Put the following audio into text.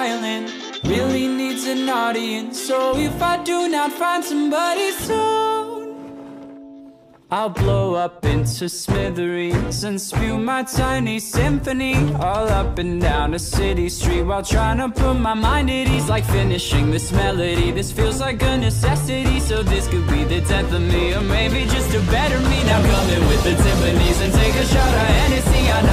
violin really needs an audience. So if I do not find somebody soon, I'll blow up into smithereens and spew my tiny symphony all up and down a city street, while trying to put my mind at ease. Like finishing this melody, this feels like a necessity. So this could be the 10th of me, or maybe just a better me. Now come in with the Tiffany's and take a shot of Hennessy. I